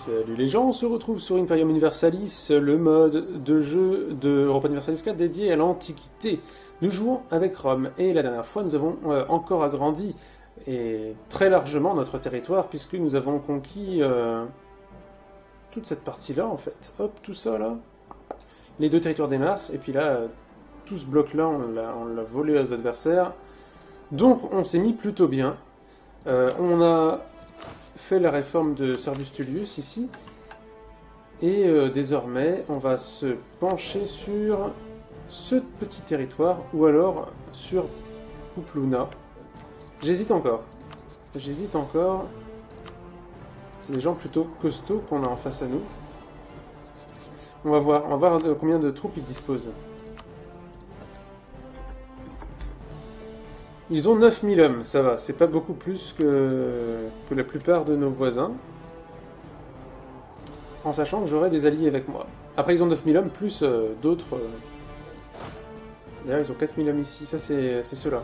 Salut les gens, on se retrouve sur Imperium Universalis, le mode de jeu de Europa Universalis 4 dédié à l'Antiquité. Nous jouons avec Rome, et la dernière fois nous avons encore agrandi, et très largement, notre territoire, puisque nous avons conquis toute cette partie-là en fait. Hop, tout ça là. Les deux territoires des Mars, et puis là, tout ce bloc-là, on l'a volé aux adversaires. Donc on s'est mis plutôt bien. On a fait la réforme de Servius Tullius ici, et désormais on va se pencher sur ce petit territoire, ou alors sur Puppluna. J'hésite encore. C'est des gens plutôt costauds qu'on a en face à nous. On va voir de combien de troupes ils disposent. Ils ont 9000 hommes, ça va, c'est pas beaucoup plus que la plupart de nos voisins. En sachant que j'aurai des alliés avec moi. Après, ils ont 9000 hommes, plus d'autres... D'ailleurs, ils ont 4000 hommes ici, ça c'est ceux-là.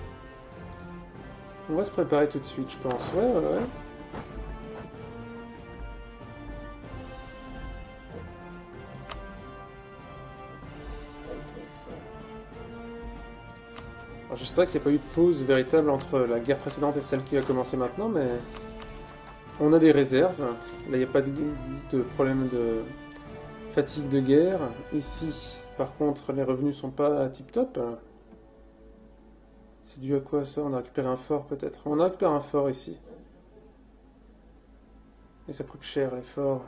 On va se préparer tout de suite, je pense. Ouais. Alors, je sais qu'il n'y a pas eu de pause véritable entre la guerre précédente et celle qui va commencer maintenant, mais on a des réserves. Là, il n'y a pas de problème de fatigue de guerre. Ici, par contre, les revenus sont pas tip-top. C'est dû à quoi ça? On a récupéré un fort peut-être. On a récupéré un fort ici. Et ça coûte cher les forts.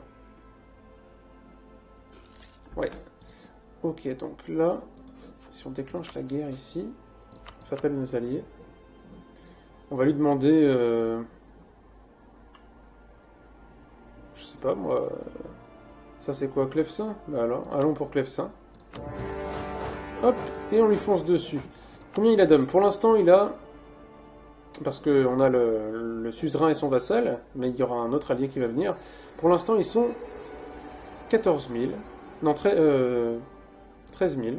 Ouais. Ok, donc là, si on déclenche la guerre ici... On appelle nos alliés. On va lui demander... je sais pas moi... ça c'est quoi, Clefsin? Bah alors, allons pour Clefsin. Hop, et on lui fonce dessus. Combien il a d'hommes? Pour l'instant il a... Parce qu'on a le suzerain et son vassal, mais il y aura un autre allié qui va venir. Pour l'instant ils sont 14 000. Non, 13 000.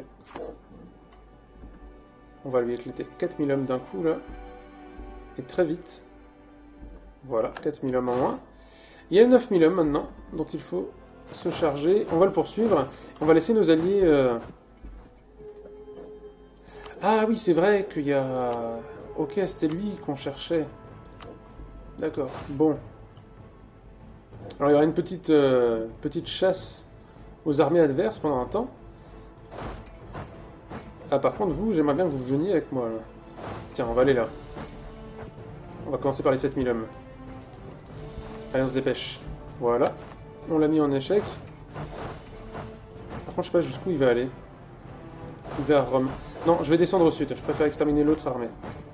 On va lui éclater 4000 hommes d'un coup, là. Et très vite. Voilà, 4000 hommes en moins. Il y a 9000 hommes maintenant, dont il faut se charger. On va le poursuivre. On va laisser nos alliés... Ah oui, c'est vrai qu'il y a... Ok, c'était lui qu'on cherchait. D'accord, bon. Alors il y aura une petite chasse aux armées adverses pendant un temps. Ah, par contre, vous, j'aimerais bien que vous veniez avec moi, là. Tiens, on va aller là. On va commencer par les 7000 hommes. Allez, on se dépêche. Voilà. On l'a mis en échec. Par contre, je sais pas jusqu'où il va aller. Vers Rome. Non, je vais descendre au sud. Je préfère exterminer l'autre armée.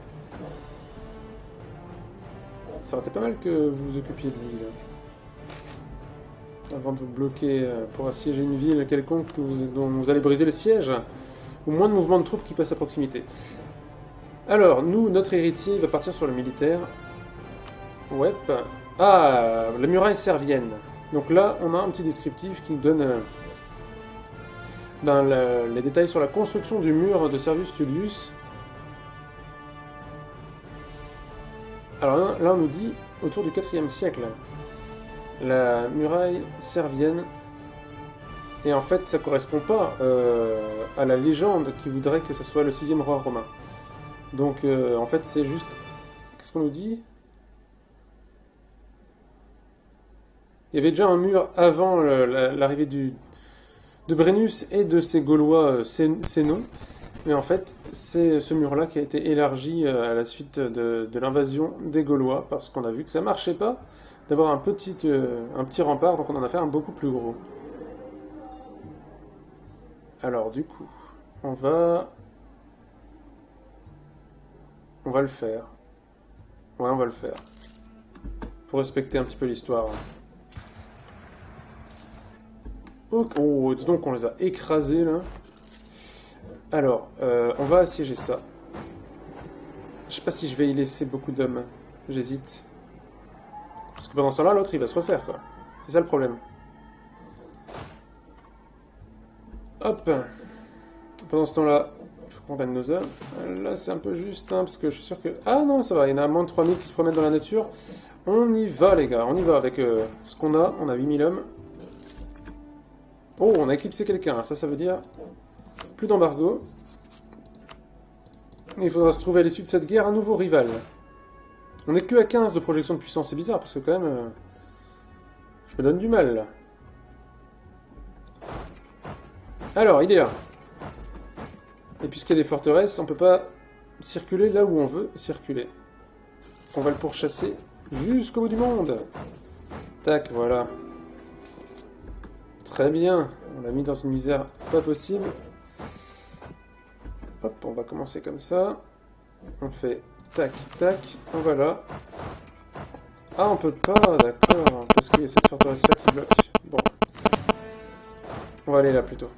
Ça aurait été pas mal que vous vous occupiez de lui, là. Avant de vous bloquer pour assiéger une ville quelconque dont vous allez briser le siège. Ou moins de mouvements de troupes qui passent à proximité. Alors, nous, notre héritier va partir sur le militaire. Ouais. Ah, la muraille servienne. Donc là, on a un petit descriptif qui nous donne les détails sur la construction du mur de Servius Tullius. Alors là, on nous dit autour du 4e siècle. La muraille servienne. Et en fait, ça correspond pas à la légende qui voudrait que ce soit le 6e roi romain. Donc, en fait, c'est juste... Qu'est-ce qu'on nous dit? Il y avait déjà un mur avant l'arrivée de Brennus et de ces Gaulois Sénons. Mais en fait, c'est ce mur-là qui a été élargi à la suite de l'invasion des Gaulois, parce qu'on a vu que ça marchait pas d'avoir un petit rempart, donc on en a fait un beaucoup plus gros. Alors, du coup, on va le faire. Ouais, on va le faire. Pour respecter un petit peu l'histoire. Oh, dis donc, on les a écrasés, là. Alors, on va assiéger ça. Je sais pas si je vais y laisser beaucoup d'hommes. J'hésite. Parce que pendant ce temps-là, l'autre, il va se refaire, quoi. C'est ça le problème. Hop. Pendant ce temps-là, Il faut qu'on gagne nos hommes. Là, c'est un peu juste, hein, parce que je suis sûr que... Ah non, ça va, il y en a moins de 3000 qui se promènent dans la nature. On y va, les gars, on y va avec ce qu'on a. On a 8000 hommes. Oh, on a éclipsé quelqu'un. Ça veut dire plus d'embargo. Il faudra se trouver à l'issue de cette guerre un nouveau rival. On n'est que à 15 de projection de puissance. C'est bizarre, parce que quand même... je me donne du mal, là. Alors, il est là. Et puisqu'il y a des forteresses, on peut pas circuler là où on veut circuler. On va le pourchasser jusqu'au bout du monde. Tac, voilà. Très bien. On l'a mis dans une misère pas possible. Hop, on va commencer comme ça. On fait tac, tac. On va là. Ah, on peut pas, d'accord. Parce qu'il y a cette forteresse-là qui bloque. Bon. On va aller là plutôt.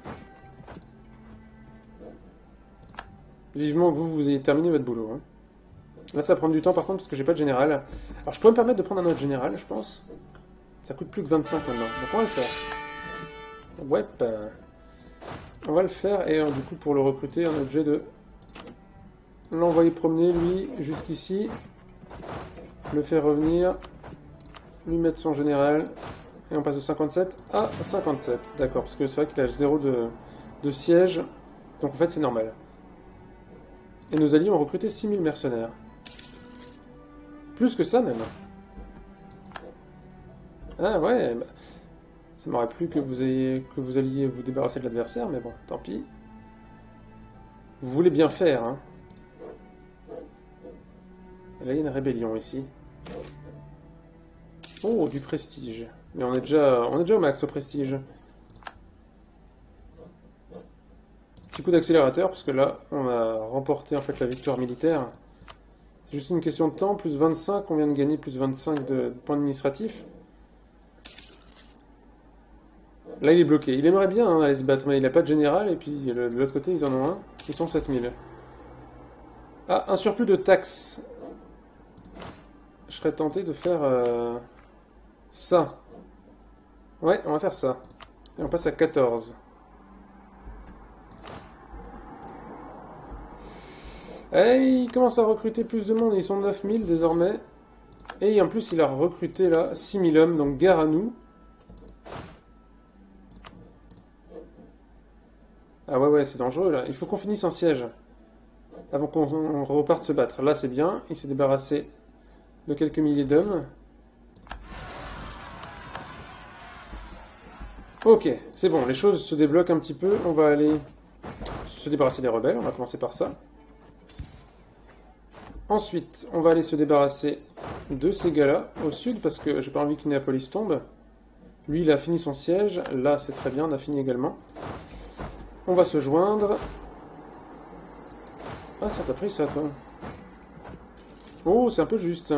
Vivement que vous ayez terminé votre boulot. Hein. Là, ça va prendre du temps par contre parce que j'ai pas de général. Alors, je pourrais me permettre de prendre un autre général, je pense. Ça coûte plus que 25 maintenant. Donc, on va le faire. Ouais, on va le faire et du coup, pour le recruter, on est obligé de l'envoyer promener, lui, jusqu'ici. Le faire revenir. Lui mettre son général. Et on passe de 57 à 57. D'accord, parce que c'est vrai qu'il a 0 de siège. Donc, en fait, c'est normal. Et nos alliés ont recruté 6000 mercenaires. Plus que ça, même. Ah ouais, bah, ça m'aurait plu que vous alliez vous débarrasser de l'adversaire, mais bon, tant pis. Vous voulez bien faire, hein. Et là, il y a une rébellion, ici. Oh, du prestige. Mais on est déjà au max au prestige. Petit coup d'accélérateur, parce que là, on a remporté en fait la victoire militaire. C'est juste une question de temps, plus 25, on vient de gagner plus 25 de points administratifs. Là, il est bloqué. Il aimerait bien aller se battre, mais il n'a pas de général, et puis de l'autre côté, ils en ont un. Ils sont 7000. Ah, un surplus de taxes. Je serais tenté de faire ça. Ouais, on va faire ça. Et on passe à 14. Et il commence à recruter plus de monde, ils sont 9000 désormais. Et en plus, il a recruté là 6000 hommes, donc guerre à nous. Ah ouais, c'est dangereux là. Il faut qu'on finisse un siège avant qu'on reparte se battre. Là, c'est bien. Il s'est débarrassé de quelques milliers d'hommes. Ok, c'est bon, les choses se débloquent un petit peu. On va aller se débarrasser des rebelles, on va commencer par ça. Ensuite, on va aller se débarrasser de ces gars-là, au sud, parce que j'ai pas envie qu'Innéapolis tombe. Lui, il a fini son siège. Là, c'est très bien, on a fini également. On va se joindre. Ah, ça t'a pris ça, toi. Oh, c'est un peu juste.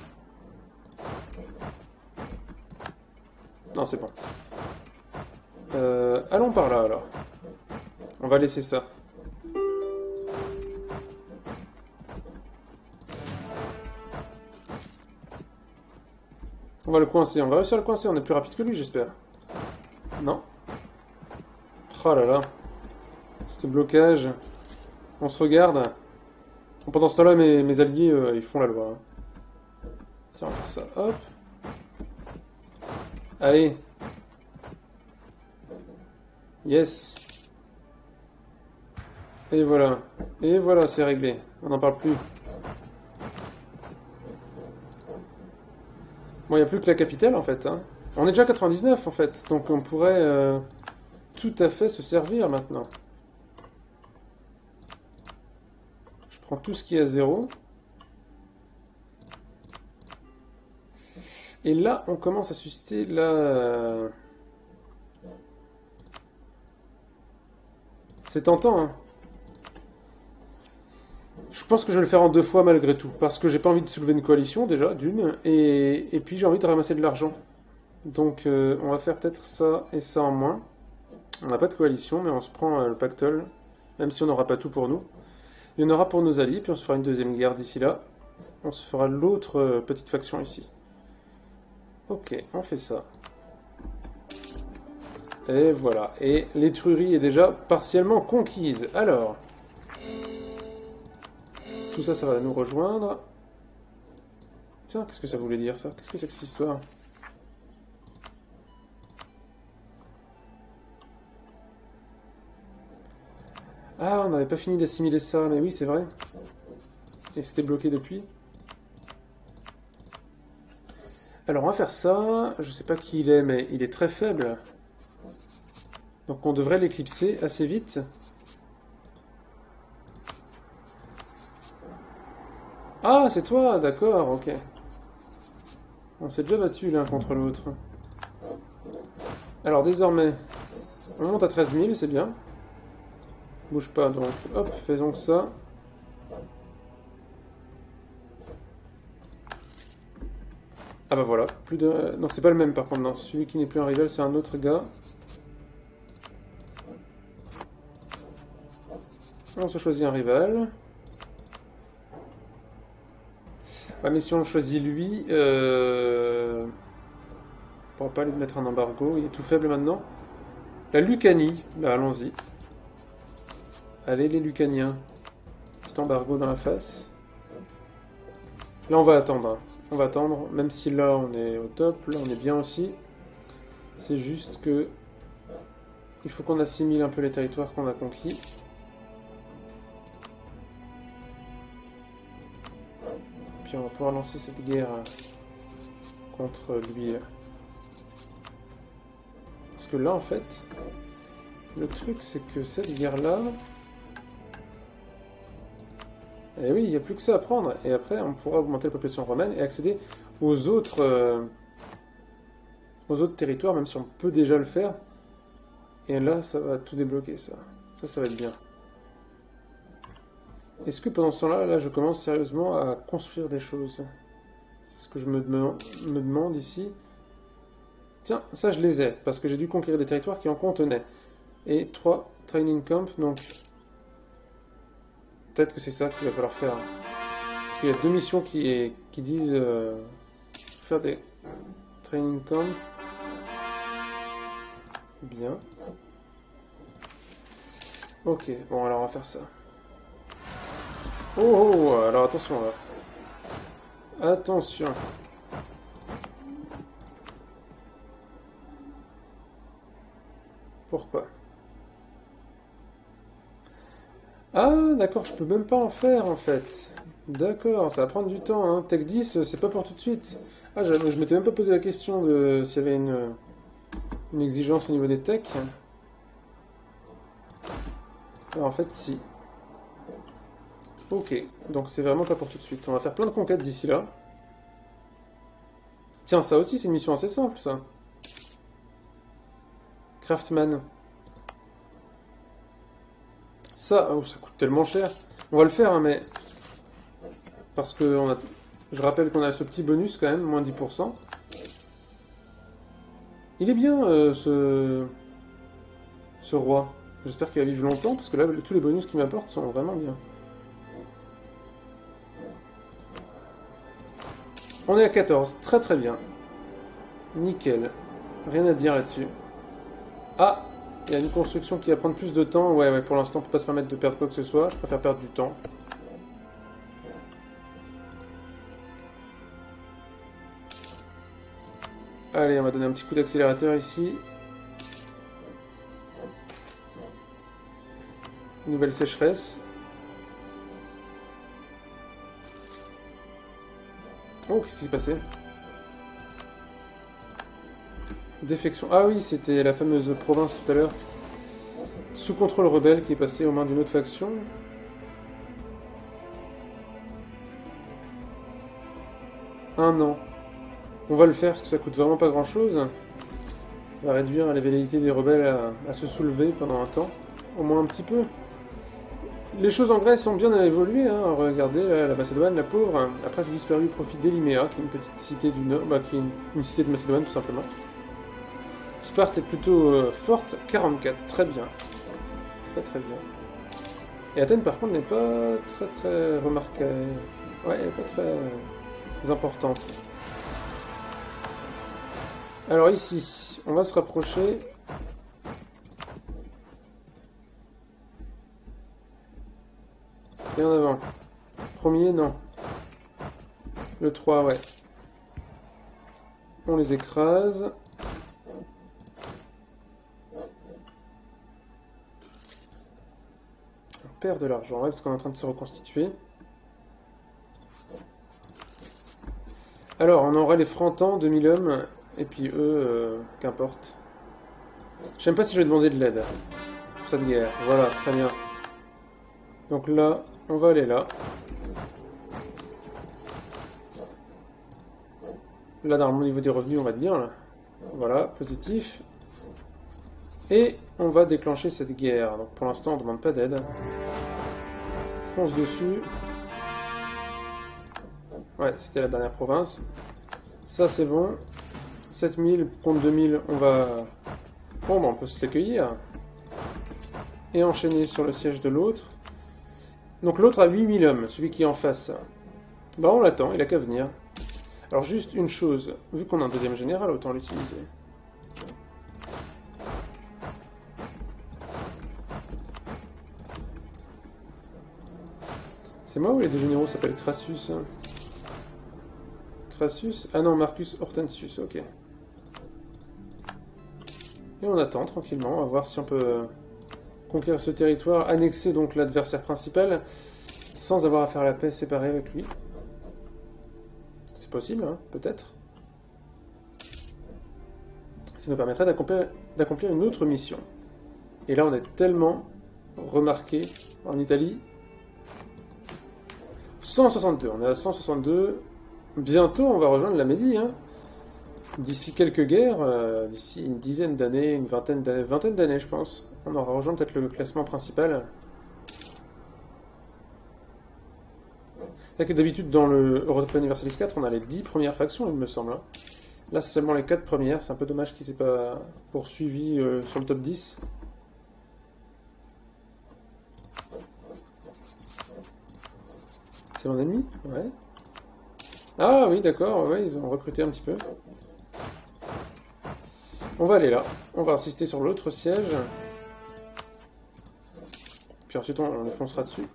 Non, c'est bon. Allons par là, alors. On va laisser ça. On va le coincer, on va réussir à le coincer, on est plus rapide que lui, j'espère. Non. Oh là là. Ce blocage. On se regarde. Pendant ce temps-là, mes alliés, ils font la loi. Tiens, on va faire ça. Hop. Allez. Yes. Et voilà. Et voilà, c'est réglé. On n'en parle plus. Bon, il n'y a plus que la capitale, en fait. Hein. On est déjà 99, en fait. Donc on pourrait tout à fait se servir, maintenant. Je prends tout ce qui est à 0. Et là, on commence à susciter la... C'est tentant, hein. Je pense que je vais le faire en 2 fois malgré tout, parce que j'ai pas envie de soulever une coalition déjà, d'une, et puis j'ai envie de ramasser de l'argent. Donc on va faire peut-être ça et ça en moins. On n'a pas de coalition, mais on se prend le pactole, même si on n'aura pas tout pour nous. Il y en aura pour nos alliés, puis on se fera une deuxième guerre d'ici là. On se fera l'autre petite faction ici. Ok, on fait ça. Et voilà, et l'Étrurie est déjà partiellement conquise. Alors... tout ça, ça va nous rejoindre. Tiens, qu'est-ce que ça voulait dire, ça? Qu'est-ce que c'est que cette histoire? Ah, on n'avait pas fini d'assimiler ça, mais oui, c'est vrai. Et c'était bloqué depuis. Alors, on va faire ça. Je sais pas qui il est, mais il est très faible. Donc, on devrait l'éclipser assez vite. Ah, c'est toi, d'accord, ok. On s'est déjà battu l'un contre l'autre. Alors, désormais, on monte à 13 000, c'est bien. Bouge pas, donc hop, faisons ça. Ah bah voilà, plus de... Donc c'est pas le même par contre, non. Celui qui n'est plus un rival, c'est un autre gars. On se choisit un rival. Ouais, mais si on choisit lui, on pourra pas lui mettre un embargo, il est tout faible maintenant. La Lucanie, bah allons-y. Allez les Lucaniens. Petit embargo dans la face. Là on va attendre. Hein. On va attendre, même si là on est au top, là on est bien aussi. C'est juste que il faut qu'on assimile un peu les territoires qu'on a conquis. Puis on va pouvoir lancer cette guerre contre lui. Parce que là en fait, le truc c'est que cette guerre-là... Et oui, il n'y a plus que ça à prendre. Et après, on pourra augmenter la population romaine et accéder aux autres territoires, même si on peut déjà le faire. Et là, ça va tout débloquer, ça. Ça va être bien. Est-ce que pendant ce temps-là, là, je commence sérieusement à construire des choses? C'est ce que je me demande ici. Tiens, ça, je les ai, parce que j'ai dû conquérir des territoires qui en contenaient. Et 3 training camps, donc... Peut-être que c'est ça qu'il va falloir faire. Parce qu'il y a 2 missions qui disent faire des training camps. Bien. Ok, bon alors on va faire ça. Oh, alors attention là. Attention. Pourquoi ? Ah, d'accord, je peux même pas en faire, en fait. D'accord, ça va prendre du temps, hein. Tech 10, c'est pas pour tout de suite. Ah, je m'étais même pas posé la question de s'il y avait une exigence au niveau des techs. Alors, en fait, si. Ok, donc c'est vraiment pas pour tout de suite. On va faire plein de conquêtes d'ici là. Tiens, ça aussi, c'est une mission assez simple, ça. Craftman. Ça, oh, ça coûte tellement cher. On va le faire, hein, mais... Parce que je rappelle qu'on a ce petit bonus quand même, moins 10%. Il est bien, ce roi. J'espère qu'il va vivre longtemps, parce que là, tous les bonus qu'il m'apporte sont vraiment bien. On est à 14, très très bien. Nickel. Rien à dire là-dessus. Ah! Il y a une construction qui va prendre plus de temps. Ouais, pour l'instant, on peut pas se permettre de perdre quoi que ce soit. Je préfère perdre du temps. Allez, on va donner un petit coup d'accélérateur ici. Nouvelle sécheresse. Oh, qu'est-ce qui s'est passé? Défection. Ah oui, c'était la fameuse province tout à l'heure. Sous contrôle rebelle qui est passée aux mains d'une autre faction. Un an. On va le faire parce que ça coûte vraiment pas grand chose. Ça va réduire la velléité des rebelles à se soulever pendant un temps. Au moins un petit peu. Les choses en Grèce ont bien évolué. Hein. Regardez, la Macédoine, la pauvre, a presque disparu au profit d'Eliméa, qui est une petite cité du nord, qui est une cité de Macédoine tout simplement. Sparte est plutôt forte, 44, très bien. Très très bien. Et Athènes par contre n'est pas très très remarquée. Ouais, elle n'est pas très importante. Alors ici, on va se rapprocher. Et en avant. premier, non. Le 3, ouais. On les écrase. On perd de l'argent, ouais, parce qu'on est en train de se reconstituer. Alors, on aurait les Frantans, 2000 hommes, et puis eux, qu'importe. Je sais même pas si je vais demander de l'aide pour cette guerre. Voilà, très bien. Donc là, on va aller là. Là, dans le niveau des revenus, on va dire. Là. Voilà, positif. Et on va déclencher cette guerre. Donc pour l'instant, on ne demande pas d'aide. Fonce dessus. Ouais, c'était la dernière province. Ça, c'est bon. 7000 contre 2000, on va... Bon, bah, on peut se l'accueillir. Et enchaîner sur le siège de l'autre. Donc l'autre a 8000 hommes, celui qui est en face. Bah, on l'attend, il a qu'à venir. Alors juste une chose, vu qu'on a un deuxième général, autant l'utiliser. C'est moi ou les deux généraux s'appellent Crassus? Crassus? Ah non, Marcus Hortensius, ok. Et on attend tranquillement, on va voir si on peut conquérir ce territoire, annexer donc l'adversaire principal, sans avoir à faire la paix séparée avec lui. C'est possible, hein, peut-être. Ça nous permettrait d'accomplir une autre mission. Et là, on est tellement remarqué en Italie. 162, on est à 162. Bientôt, on va rejoindre la Médie. Hein. D'ici quelques guerres, d'ici une dizaine d'années, une vingtaine d'années, je pense, on aura rejoint peut-être le classement principal. C'est que d'habitude, dans le Europa Universalis 4, on a les 10 premières factions, il me semble. Hein. Là, c'est seulement les 4 premières. C'est un peu dommage qu'il ne s'est pas poursuivi sur le top 10. C'est mon ennemi? Ouais. Ah oui, d'accord, ouais, ils ont recruté un petit peu. On va aller là. On va insister sur l'autre siège. Puis ensuite, on les foncera dessus.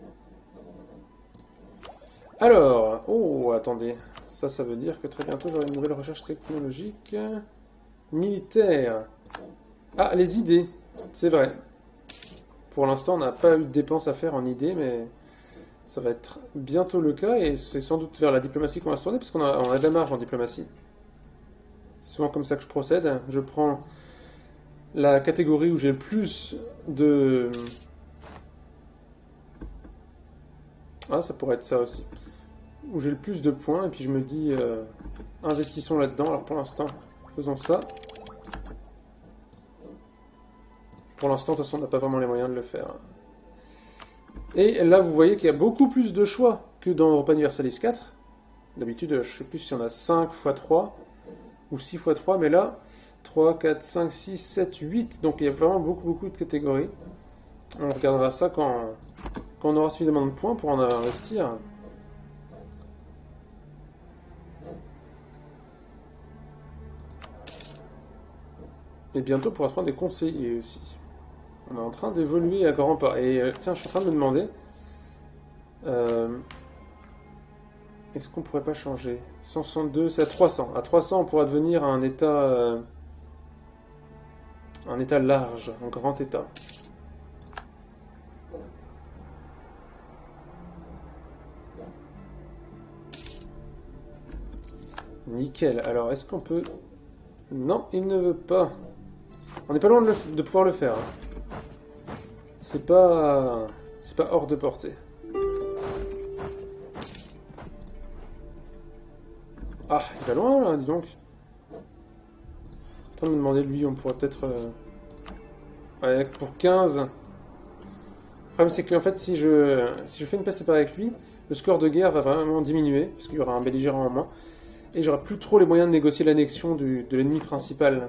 Alors, oh, attendez. Ça veut dire que très bientôt, j'aurai une nouvelle recherche technologique. Militaire. Ah, les idées. C'est vrai. Pour l'instant, on n'a pas eu de dépenses à faire en idées, mais ça va être bientôt le cas, et c'est sans doute vers la diplomatie qu'on va se tourner, parce qu'on a de la marge en diplomatie. C'est souvent comme ça que je procède. Je prends la catégorie où j'ai le plus de... Ah, ça pourrait être ça aussi. Où j'ai le plus de points, et puis je me dis, investissons là-dedans. Alors pour l'instant, faisons ça. Pour l'instant, de toute façon, on n'a pas vraiment les moyens de le faire. Et là, vous voyez qu'il y a beaucoup plus de choix que dans Europa Universalis 4. D'habitude, je ne sais plus si on a 5 x 3 ou 6 x 3, mais là, 3, 4, 5, 6, 7, 8. Donc il y a vraiment beaucoup de catégories. On regardera ça quand on aura suffisamment de points pour en investir. Et bientôt, on pourra se prendre des conseillers aussi. On est en train d'évoluer à grands pas. Et tiens, je suis en train de me demander... est-ce qu'on pourrait pas changer? 162, c'est à 300. À 300, on pourra devenir un état large, un grand état. Nickel. Alors, est-ce qu'on peut... Non, il ne veut pas. On n'est pas loin de pouvoir le faire. C'est pas hors de portée. Ah, il va loin là, dis donc. En train de me demander lui, on pourrait peut-être... Ouais, pour 15. Le problème c'est qu'en fait, si je fais une paix séparée avec lui, le score de guerre va vraiment diminuer, parce qu'il y aura un belligérant en moins. Et j'aurai plus trop les moyens de négocier l'annexion de l'ennemi principal.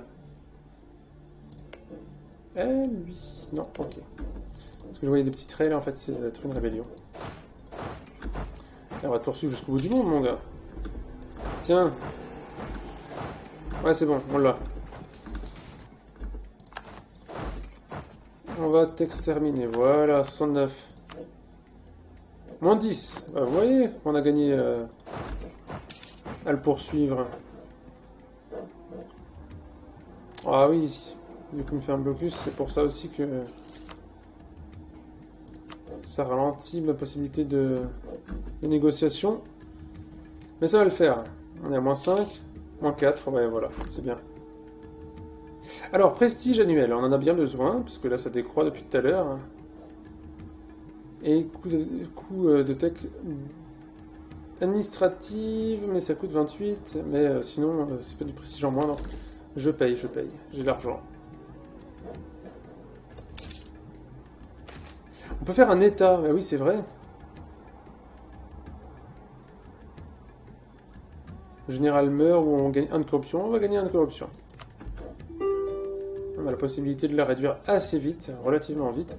Lui... Non, ok. Parce que je voyais des petits traits là, en fait, c'est d'être une rébellion. Et on va te poursuivre jusqu'au bout du monde, mon gars. Tiens. Ouais, c'est bon, on l'a. On va t'exterminer. Voilà, 69. Moins 10. Vous voyez, on a gagné à le poursuivre. Ah oui, vu qu'il me fait un blocus, c'est pour ça aussi que ça ralentit ma possibilité de négociation. Mais ça va le faire. On est à moins 5, moins 4, ouais voilà, c'est bien. Alors, prestige annuel, on en a bien besoin, parce que là ça décroît depuis tout à l'heure. Et coût de tech administrative, mais ça coûte 28, mais sinon c'est pas du prestige en moins, donc je paye, j'ai l'argent. On peut faire un état, bah oui c'est vrai. Le général meurt ou on gagne 1 de corruption, on va gagner 1 de corruption. On a la possibilité de la réduire assez vite, relativement vite.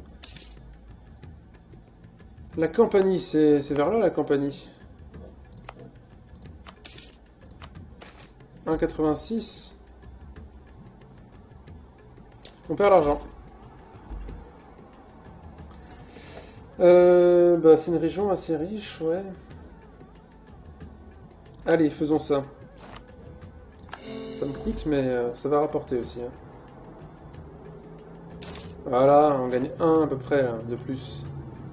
La Campanie, c'est vers là la Campanie. 1,86. On perd l'argent. Bah, c'est une région assez riche, ouais. Allez, faisons ça. Ça me coûte, mais ça va rapporter aussi. Hein. Voilà, on gagne 1 à peu près hein, de plus.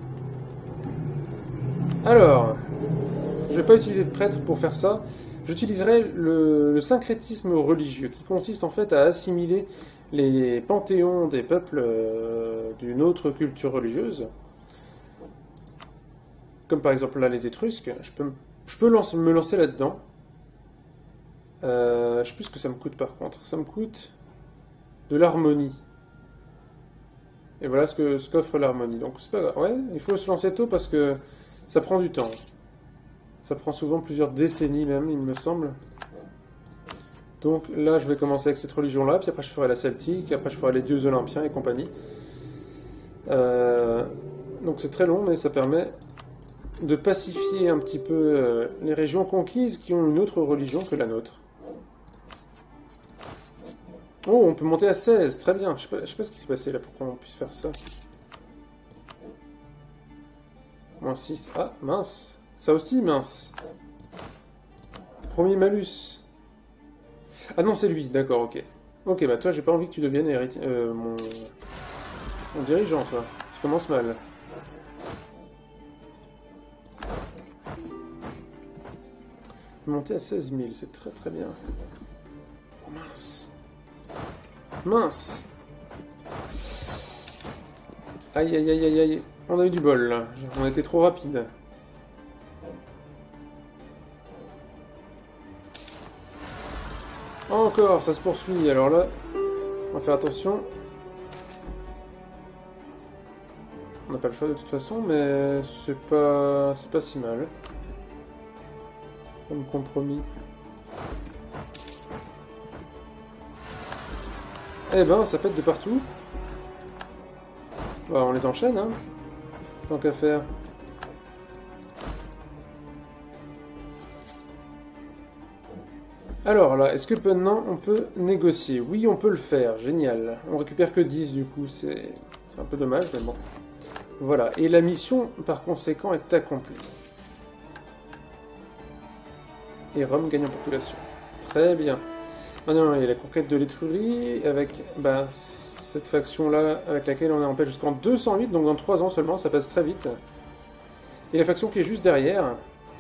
Alors, je vais pas utiliser de prêtre pour faire ça. J'utiliserai le syncrétisme religieux, qui consiste en fait à assimiler les panthéons des peuples d'une autre culture religieuse. Comme par exemple là les Étrusques. Je peux me lancer là-dedans. Je sais plus ce que ça me coûte par contre. Ça me coûte de l'harmonie. Et voilà ce qu'offre l'harmonie. Donc c'est pas grave. Ouais, il faut se lancer tôt parce que ça prend du temps. Ça prend souvent plusieurs décennies même, il me semble. Donc là, je vais commencer avec cette religion-là, puis après je ferai la celtique, après je ferai les dieux olympiens et compagnie. Donc c'est très long, mais ça permet de pacifier un petit peu les régions conquises qui ont une autre religion que la nôtre. Oh, on peut monter à 16, très bien. Je sais pas ce qui s'est passé là pour qu'on puisse faire ça. Moins 6. Ah, mince. Ça aussi, mince. Premier malus. Ah non, c'est lui, d'accord, ok. Ok, bah toi, j'ai pas envie que tu deviennes mon dirigeant, toi. Je commence mal. Monter à 16 000, c'est très très bien. Oh mince. Mince. Aïe aïe aïe aïe aïe. On a eu du bol là. On était trop rapide. Encore, ça se poursuit. Alors là, on va faire attention. On n'a pas le choix de toute façon, mais c'est pas si mal. Comme compromis. Eh ben, ça pète de partout. Bah, on les enchaîne, hein. Tant qu'à faire. Alors là, est-ce que maintenant on peut négocier? Oui, on peut le faire, génial. On récupère que 10 du coup, c'est un peu dommage, mais bon. Voilà, et la mission par conséquent est accomplie. Et Rome gagne en population. Très bien. Maintenant, il y a la conquête de l'Étrurie, avec bah, cette faction-là, avec laquelle on est en paix jusqu'en 208, donc dans 3 ans seulement, ça passe très vite. Et la faction qui est juste derrière,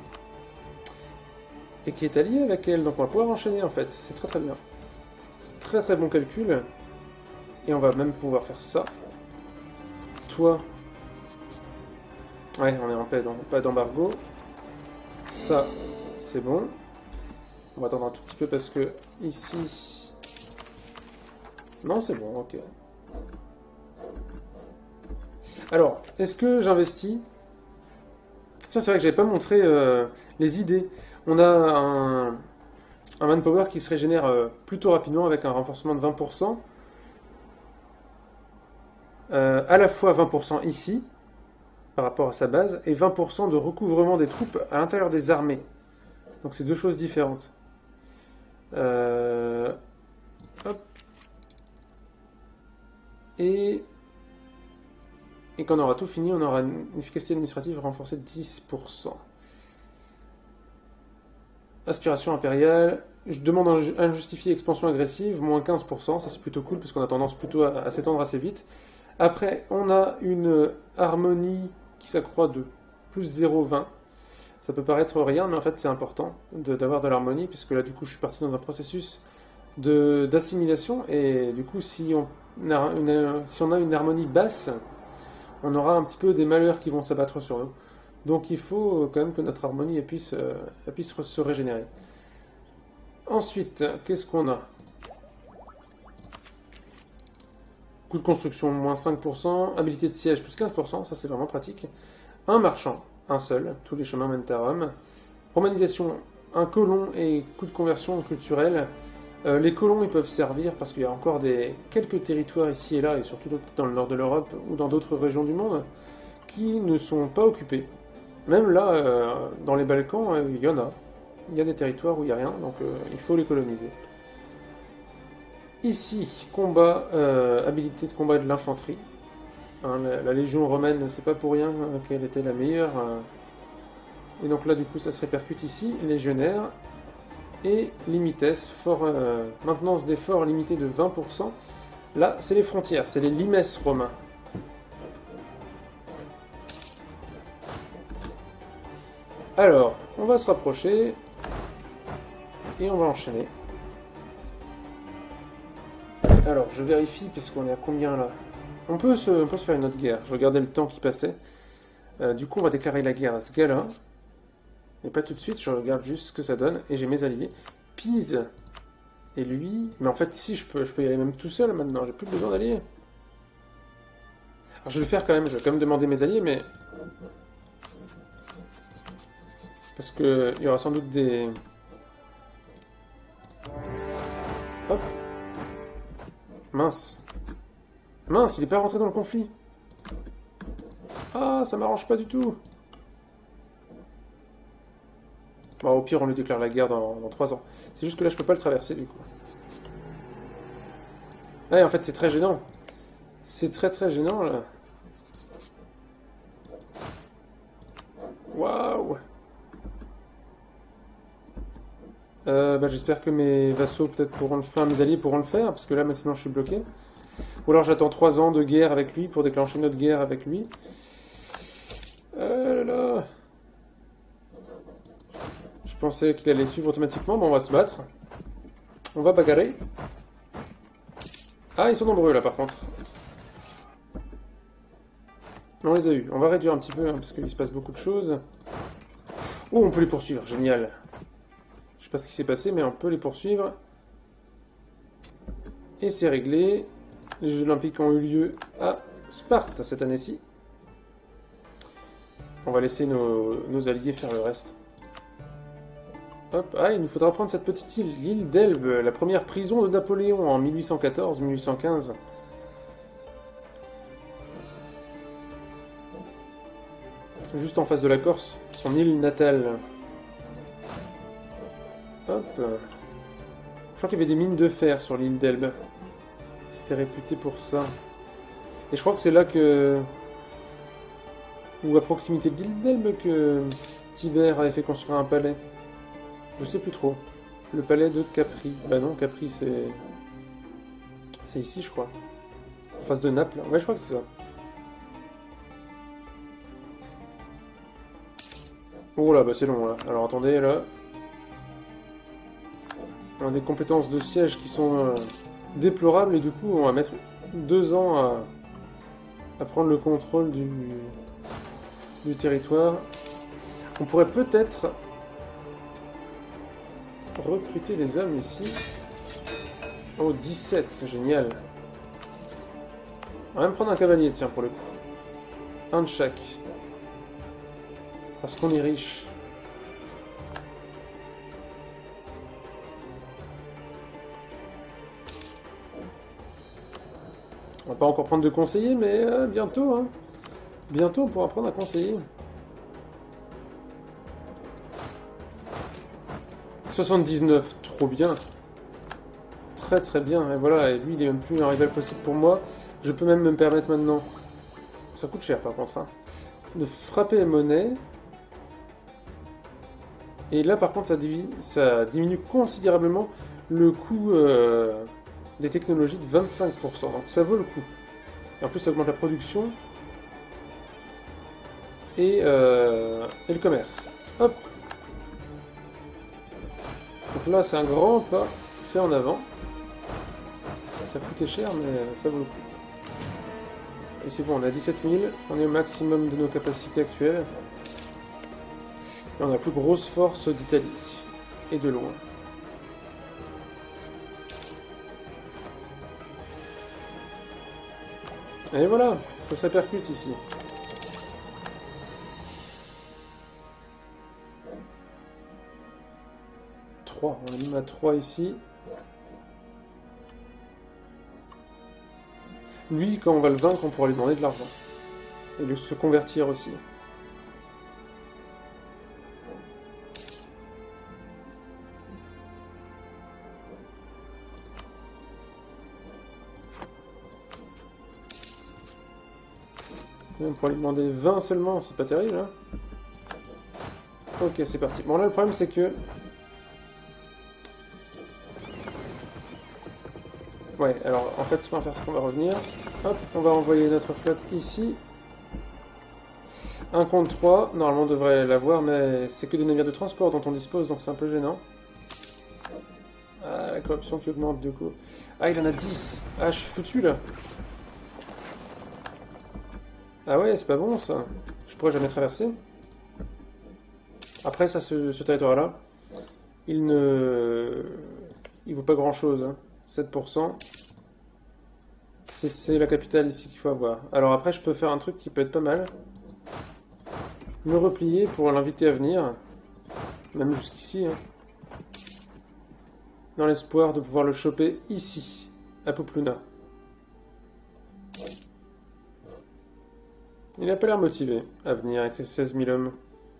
et qui est alliée avec elle, donc on va pouvoir enchaîner en fait, c'est très très bien. Très très bon calcul, et on va même pouvoir faire ça. Toi, ouais, on est en paix, donc pas d'embargo. Ça, c'est bon. On va attendre un tout petit peu parce que ici... Non, c'est bon, ok. Alors, est-ce que j'investis? Ça, c'est vrai que j'avais pas montré les idées. On a un manpower qui se régénère plutôt rapidement avec un renforcement de 20%. À la fois 20% ici, par rapport à sa base, et 20% de recouvrement des troupes à l'intérieur des armées. Donc c'est deux choses différentes. Hop. Et Et quand on aura tout fini, on aura une efficacité administrative renforcée de 10%. Aspiration impériale. Je demande injustifiée expansion agressive, moins 15%. Ça c'est plutôt cool parce qu'on a tendance plutôt à s'étendre assez vite. Après, on a une harmonie qui s'accroît de plus 0,20. Ça peut paraître rien, mais en fait c'est important d'avoir de l'harmonie, puisque là du coup je suis parti dans un processus d'assimilation, et du coup si on a une harmonie basse, on aura un petit peu des malheurs qui vont s'abattre sur nous. Donc il faut quand même que notre harmonie elle puisse se régénérer. Ensuite, qu'est-ce qu'on a? Coût de construction, moins 5%. Habilité de siège, plus 15%. Ça, c'est vraiment pratique. Un marchand, un seul. Tous les chemins mènent à Rome. Romanisation, un colon et coût de conversion culturelle. Les colons, ils peuvent servir parce qu'il y a encore quelques territoires ici et là, et surtout dans le nord de l'Europe ou dans d'autres régions du monde, qui ne sont pas occupés. Même là, dans les Balkans, il y en a. Il y a des territoires où il n'y a rien, donc il faut les coloniser. Ici, combat, habilité de combat de l'infanterie. Hein, la Légion romaine, c'est pas pour rien qu'elle était la meilleure. Et donc là, du coup, ça se répercute ici. Légionnaire. Et limites, maintenance des forts limitée de 20%. Là, c'est les frontières, c'est les limes romains. Alors, on va se rapprocher. Et on va enchaîner. Alors, je vérifie, puisqu'on est à combien là? On peut se faire une autre guerre. Je regardais le temps qui passait. Du coup, on va déclarer la guerre à ce gars-là. Mais pas tout de suite, je regarde juste ce que ça donne. Et j'ai mes alliés. Pise. Et lui... Mais en fait, si, je peux y aller même tout seul maintenant. J'ai plus besoin d'alliés. Alors, je vais le faire quand même. Je vais quand même demander mes alliés, mais... Parce que il y aura sans doute des... Hop. Mince. Mince, il est pas rentré dans le conflit. Ah, ça m'arrange pas du tout. Bon, au pire, on lui déclare la guerre dans 3 ans. C'est juste que là, je peux pas le traverser, du coup. Ouais, en fait, c'est très gênant. C'est très très gênant, là. Waouh. J'espère que mes vassaux peut-être pourront le faire, mes alliés pourront le faire, parce que là, sinon, je suis bloqué. Ou alors, j'attends 3 ans de guerre avec lui pour déclencher notre guerre avec lui. Là là. Je pensais qu'il allait suivre automatiquement, mais on va se battre. On va bagarrer. Ah, ils sont nombreux là par contre. On les a eu. On va réduire un petit peu, hein, parce qu'il se passe beaucoup de choses. Oh, on peut les poursuivre, génial. Je sais pas ce qui s'est passé, mais on peut les poursuivre. Et c'est réglé. Les Jeux Olympiques ont eu lieu à Sparte cette année-ci. On va laisser nos alliés faire le reste. Hop, ah, il nous faudra prendre cette petite île, l'île d'Elbe, la première prison de Napoléon en 1814-1815. Juste en face de la Corse, son île natale. Hop. Je crois qu'il y avait des mines de fer sur l'île d'Elbe. C'était réputé pour ça. Et je crois que c'est là que... ou à proximité de l'île d'Elbe que Tibère avait fait construire un palais. Je sais plus trop. Le palais de Capri. Bah non, Capri c'est... c'est ici je crois. En face de Naples. Ouais, je crois que c'est ça. Oh là, bah c'est long là. Alors attendez, là... on a des compétences de siège qui sont déplorables et du coup on va mettre 2 ans à prendre le contrôle du territoire. On pourrait peut-être recruter les hommes ici. Oh, 17, génial. On va même prendre un cavalier, tiens, pour le coup. Un de chaque. Parce qu'on est riche. On va pas encore prendre de conseiller, mais bientôt, hein. Bientôt, on pourra prendre un conseiller. 79, trop bien. Très très bien. Et voilà, et lui, il est même plus un rival possible pour moi. Je peux même me permettre maintenant Ça coûte cher par contre. Hein. De frapper la monnaie. Et là par contre ça diminue considérablement le coût des technologies de 25%. Donc ça vaut le coup. Et en plus ça augmente la production. Et le commerce. Hop. Donc là c'est un grand pas fait en avant. Ça coûtait cher mais ça vaut le coup. Et c'est bon, on a 17 000, on est au maximum de nos capacités actuelles. Et on a la plus grosse force d'Italie. Et de loin. Et voilà, ça se répercute ici. On a mis à 3 ici. Lui, quand on va le vaincre, on pourra lui demander de l'argent. Et de se convertir aussi. On pourra lui demander 20 seulement, c'est pas terrible, hein. Ok, c'est parti. Bon, là, le problème, c'est que... Ouais, alors, en fait, ce qu'on va faire, c'est qu'on va revenir. Hop, on va envoyer notre flotte ici. 1 contre 3. Normalement, on devrait l'avoir, mais c'est que des navires de transport dont on dispose, donc c'est un peu gênant. Ah, la corruption qui augmente, du coup. Ah, il en a 10. Ah, je suis foutu, là. Ah ouais, c'est pas bon, ça. Je pourrais jamais traverser. Après, ça, ce territoire-là, il vaut pas grand-chose, hein. 7%. C'est la capitale ici qu'il faut avoir. Alors après, je peux faire un truc qui peut être pas mal. Me replier pour l'inviter à venir. Même jusqu'ici. Hein. Dans l'espoir de pouvoir le choper ici, à Popluna. Il n'a pas l'air motivé à venir avec ses 16 000 hommes.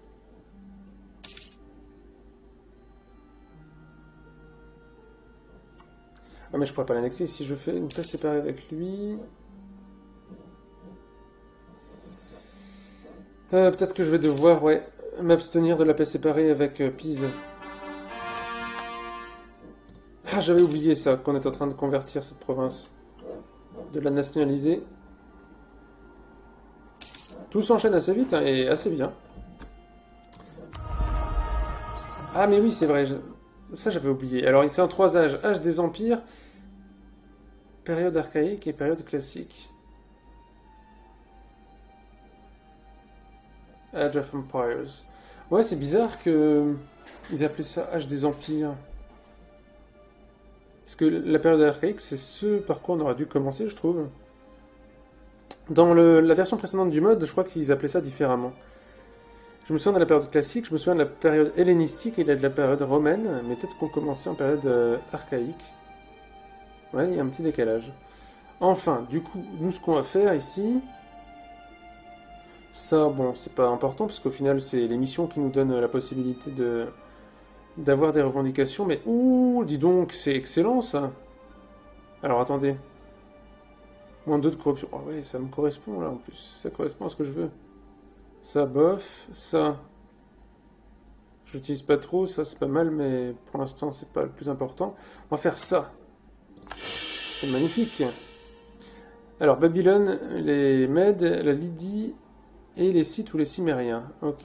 Ah mais je pourrais pas l'annexer si je fais une paix séparée avec lui. Peut-être que je vais devoir, ouais, m'abstenir de la paix séparée avec Pise. Ah, j'avais oublié ça, qu'on est en train de convertir cette province. De la nationaliser. Tout s'enchaîne assez vite hein, et assez bien. Ah mais oui, c'est vrai, ça j'avais oublié. Alors c'est en 3 âges. Âge des empires, période archaïque et période classique. Age of Empires. Ouais, c'est bizarre que ils appelaient ça Âge des empires. Parce que la période archaïque, c'est ce par quoi on aurait dû commencer, je trouve. Dans la version précédente du mode, je crois qu'ils appelaient ça différemment. Je me souviens de la période classique, je me souviens de la période hellénistique et de la période romaine, mais peut-être qu'on commençait en période archaïque. Ouais, il y a un petit décalage. Enfin, du coup, nous, ce qu'on va faire ici... Ça, bon, c'est pas important, parce qu'au final, c'est les missions qui nous donnent la possibilité d'avoir des revendications, mais... Ouh, dis donc, c'est excellent, ça. Alors, attendez. Moins 2 de corruption. Oh ouais, ça me correspond, là, en plus. Ça correspond à ce que je veux. Ça, bof. Ça... J'utilise pas trop, ça, c'est pas mal, mais pour l'instant, c'est pas le plus important. On va faire ça. C'est magnifique. Alors, Babylone, les Mèdes, la Lydie... Et les Scythes ou les Cimériens. Ok.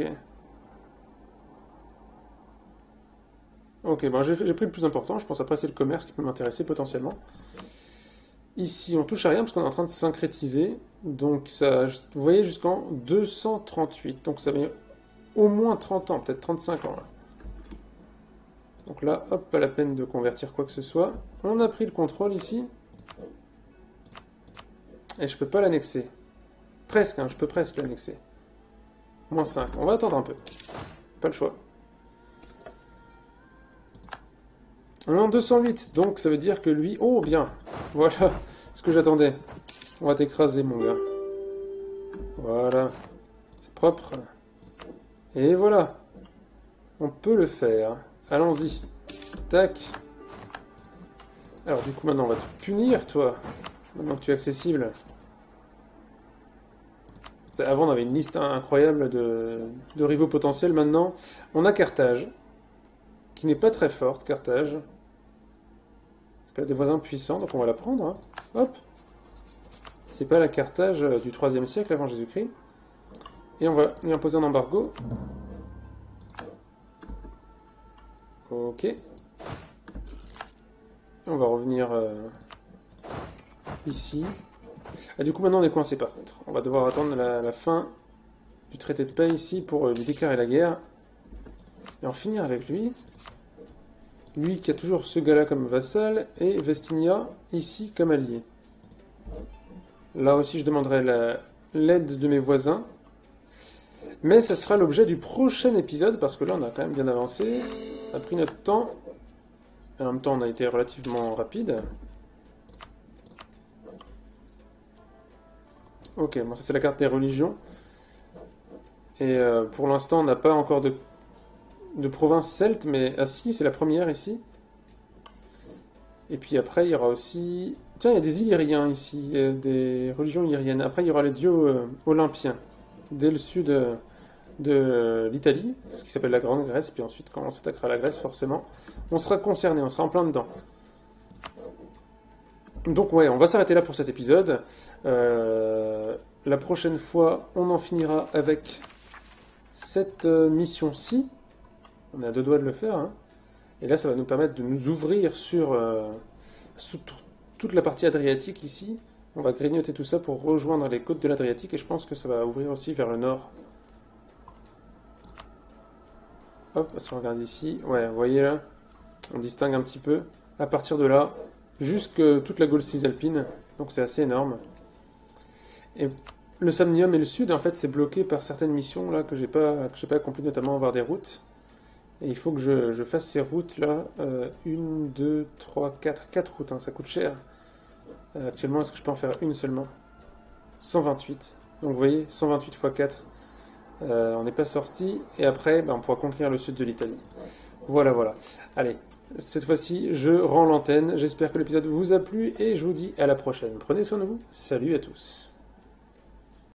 Ok, bon, j'ai pris le plus important. Je pense après c'est le commerce qui peut m'intéresser potentiellement. Ici, on touche à rien parce qu'on est en train de syncrétiser. Donc ça, vous voyez, jusqu'en 238. Donc ça va au moins 30 ans, peut-être 35 ans. Là. Donc là, hop, pas la peine de convertir quoi que ce soit. On a pris le contrôle ici. Et je peux pas l'annexer. Presque, hein, je peux presque l'annexer. Moins 5. On va attendre un peu. Pas le choix. On est en 208, donc ça veut dire que lui... Oh, bien. Voilà ce que j'attendais. On va t'écraser, mon gars. Voilà. C'est propre. Et voilà. On peut le faire. Allons-y. Tac. Alors, du coup, maintenant, on va te punir, toi. Maintenant que tu es accessible. Avant, on avait une liste incroyable de rivaux potentiels. Maintenant, on a Carthage, qui n'est pas très forte, Carthage. C'est pas des voisins puissants, donc on va la prendre. Hein. Hop. C'est pas la Carthage du 3e siècle avant Jésus-Christ. Et on va lui imposer un embargo. Ok. Et on va revenir ici. Ah, du coup, maintenant, on est coincé par contre. On va devoir attendre la fin du traité de paix ici pour lui déclarer la guerre. Et en finir avec lui. Lui qui a toujours ce gars-là comme vassal. Et Vestinia ici comme allié. Là aussi, je demanderai l'aide de mes voisins. Mais ça sera l'objet du prochain épisode, parce que là, on a quand même bien avancé. On a pris notre temps. Et en même temps, on a été relativement rapide. Ok, bon, ça c'est la carte des religions. Et pour l'instant, on n'a pas encore de province celte, mais... Ah si, c'est la première ici. Et puis après, il y aura aussi... Tiens, il y a des Illyriens ici, il y a des religions illyriennes. Après, il y aura les dieux olympiens, dès le sud de l'Italie, ce qui s'appelle la Grande Grèce. Puis ensuite, quand on s'attaquera à la Grèce, forcément, on sera concerné, on sera en plein dedans. Donc ouais, on va s'arrêter là pour cet épisode. La prochaine fois, on en finira avec cette mission-ci. On est à deux doigts de le faire. Hein. Et là, ça va nous permettre de nous ouvrir sur toute la partie adriatique ici. On va grignoter tout ça pour rejoindre les côtes de l'Adriatique. Et je pense que ça va ouvrir aussi vers le nord. Hop, si on regarde ici. Ouais, vous voyez là, on distingue un petit peu. À partir de là, jusque toute la Gaule cisalpine. Donc c'est assez énorme. Et le Samnium et le sud, en fait, c'est bloqué par certaines missions là que j'ai pas accomplies, notamment avoir des routes. Et il faut que je fasse ces routes-là. 1, 2, 3, 4 routes. Hein, ça coûte cher. Actuellement, est-ce que je peux en faire une seulement? 128. Donc vous voyez, 128 x 4. On n'est pas sorti. Et après, on pourra conquérir le sud de l'Italie. Voilà, voilà. Allez, cette fois-ci, je rends l'antenne. J'espère que l'épisode vous a plu et je vous dis à la prochaine. Prenez soin de vous. Salut à tous.